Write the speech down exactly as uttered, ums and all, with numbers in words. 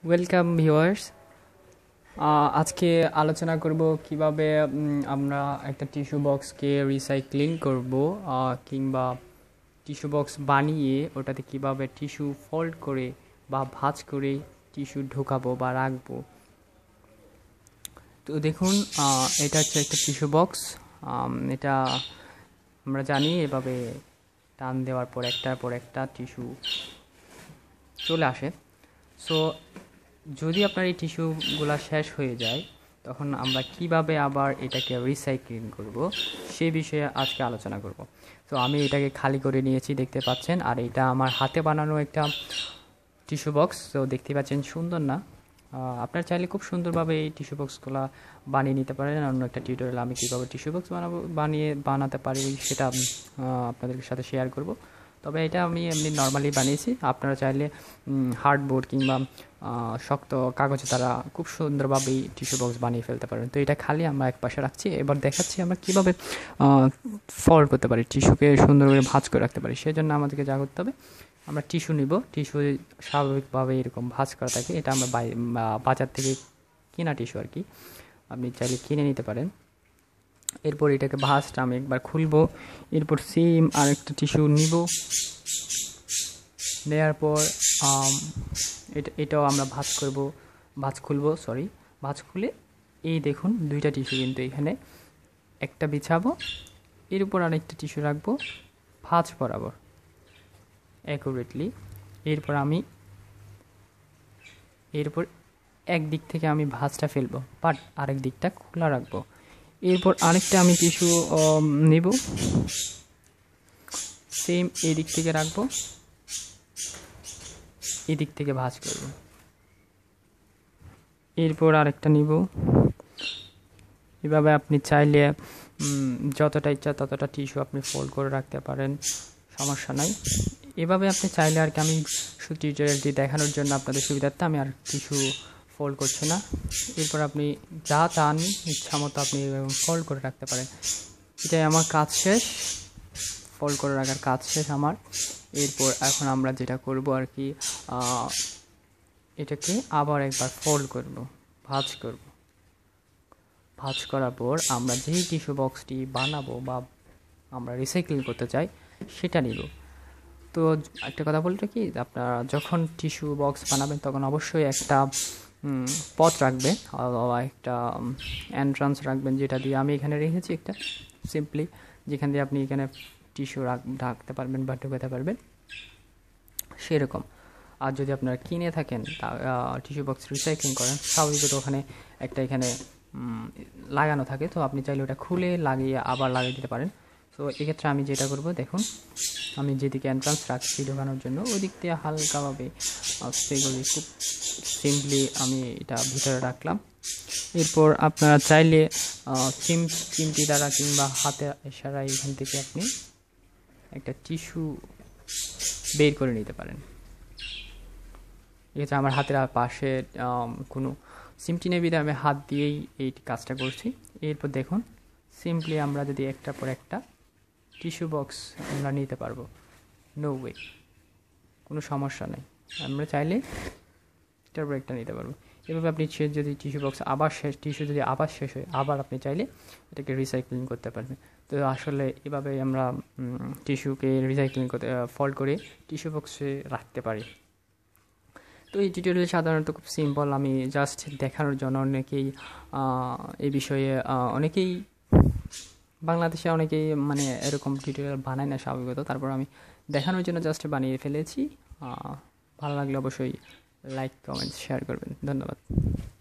Welcome viewers. আজকে আলোচনা করব কিভাবে উম, আমরা একটা টিস্যু বক্সকে রিসাইক্লিং করব, আহ, কিংবা টিস্যু বক্স বানিয়ে ওটাতে কিভাবে টিস্যু ফোল্ড করে বা ভাঁজ করে টিস্যু ঢোকাবো বা রাখবো। তো দেখুন, আহ, এটা হচ্ছে একটা টিস্যু বক্স। এটা আমরা জানি এভাবে টান দেওয়ার পর একটার পর একটা টিস্যু চলে আসে। সো যদি আপনার এই টিস্যুগুলা শেষ হয়ে যায়, তখন আমরা কিভাবে আবার এটাকে রিসাইক্লিং করব সে বিষয়ে আজকে আলোচনা করব। তো আমি এটাকে খালি করে নিয়েছি, দেখতে পাচ্ছেন, আর এটা আমার হাতে বানানো একটা টিস্যু বক্স। তো দেখতে পাচ্ছেন সুন্দর না? আপনার চাইলে খুব সুন্দরভাবে এই টিস্যু বক্সগুলো বানিয়ে নিতে পারেন। অন্য একটা টিউটোরিয়াল আমি কীভাবে টিস্যু বক্স বানাবো বানিয়ে বানাতে পারি সেটা আপনাদের সাথে শেয়ার করব। তবে এটা আমি এমনি নর্মালি বানিয়েছি। আপনারা চাইলে হার্ডবোর্ড কিংবা শক্ত কাগজে তারা খুব সুন্দরভাবেই টিস্যু বক্স বানিয়ে ফেলতে পারেন। তো এটা খালি আমরা এক পাশে রাখছি। এবার দেখাচ্ছি আমরা কীভাবে ফল্ড করতে পারি, টিস্যুকে সুন্দর করে ভাঁজ করে রাখতে পারি। সেই জন্য আমাদেরকে যা করতে হবে, আমরা টিস্যু নিব। টিস্যু স্বাভাবিকভাবে এরকম ভাঁজ করা থাকে। এটা আমরা বাজার থেকে কেনা টিস্যু আর কি, আপনি চাইলে কিনে নিতে পারেন। এরপর এটাকে ভাঁজটা আমি একবার খুলবো। এরপর সেম আরেকটা টিস্যু নিব, নেওয়ার পর এটা এটাও আমরা ভাঁজ করব, ভাঁজ খুলবো, সরি ভাঁজ খুলে এই দেখুন দুইটা টিস্যু কিন্তু এখানে একটা বিছাবো, এর উপর আরেকটা টিস্যু রাখবো ভাঁজ বরাবর অ্যাকুরেটলি। এরপর আমি এরপর একদিক থেকে আমি ভাঁজটা ফেলবো, বাট আরেক দিকটা খোলা রাখবো। এরপর আরেকটা আমি টিস্যু নেব, সেম এই দিক থেকে রাখবো, এদিক থেকে ভাঁজ করব। এরপর আরেকটা নিব। এভাবে আপনি চাইলে যতটা ইচ্ছা ততটা টিস্যু আপনি ফোল্ড করে রাখতে পারেন, সমস্যা নাই। এভাবে আপনি চাইলে আর কি, আমি শুধু টিউটোরিয়ালটি দেখানোর জন্য আপনাদের সুবিধার্থে আমি আর টিস্যু ফোল্ড করছি না। এরপর আপনি যা চান ইচ্ছা মতো আপনি ফোল্ড করে রাখতে পারেন। এটাই আমার কাজ শেষ, ফোল্ড করে রাখার কাজ শেষ আমার। এরপর এখন আমরা যেটা করব আর কি, এটাকে আবার একবার ফোল্ড করব, ভাঁজ করব। ভাঁজ করার পর আমরা যেই টিস্যু বক্সটি বানাবো বা আমরা রিসাইক্লিং করতে চাই সেটা নিব। তো একটা কথা বলতে কি, আপনারা যখন টিস্যু বক্স বানাবেন তখন অবশ্যই একটা পথ রাখবেন, একটা এন্ট্রান্স রাখবেন, যেটা দিয়ে আমি এখানে রেখেছি একটা সিম্পলি, যেখান দিয়ে আপনি এখানে টিস্যু রাখতে পারবেন বা ঢুকাতে পারবেন সেরকম। আর যদি আপনারা কিনে থাকেন টিস্যু বক্স রিসাইক্লিং করেন, স্বাভাবিকত ওখানে একটা এখানে লাগানো থাকে, তো আপনি চাইলে ওটা খুলে লাগিয়ে আবার লাগিয়ে দিতে পারেন। তো এক্ষেত্রে আমি যেটা করব, দেখুন আমি যেদিকে এন্ট্রান্স রাখছি ঢোকানোর জন্য ওই দিক দিয়ে হালকাভাবে সেগুলি খুব সিম্পলি আমি এটা ভিতরে রাখলাম। এরপর আপনারা চাইলে চিম চিমটি দ্বারা কিংবা হাতে ইশারায় এখান থেকে আপনি একটা টিস্যু বের করে নিতে পারেন। এক্ষেত্রে আমার হাতের পাশে কোনো চিমটি নেই বিধায় আমি হাত দিয়েই এই কাজটা করছি। এরপর দেখুন সিম্পলি আমরা যদি একটা পর একটা টিস্যু বক্স আমরা নিতে পারবো, নো ওয়ে, কোনো সমস্যা নেই। আমরা চাইলে এটার পর একটা নিতে পারবো। এভাবে আপনি যদি টিস্যু বক্স আবার শেষ টিস্যু যদি আবার শেষ হয়, আবার আপনি চাইলে এটাকে রিসাইক্লিং করতে পারবেন। তো আসলে এভাবে আমরা টিস্যুকে রিসাইক্লিং করতে ফোল্ড করে টিস্যু বক্সে রাখতে পারি। তো এই টিউটোরিয়াল সাধারণত খুব সিম্পল, আমি জাস্ট দেখানোর জন্য। অনেকেই এই বিষয়ে অনেকেই বাংলাদেশে অনেকেই মানে এরকম টিউটোরিয়াল বানায় না স্বাভাবিকত, তারপর আমি দেখানোর জন্য জাস্ট বানিয়ে ফেলেছি। ভালো লাগলে অবশ্যই লাইক কমেন্ট শেয়ার করবেন। ধন্যবাদ।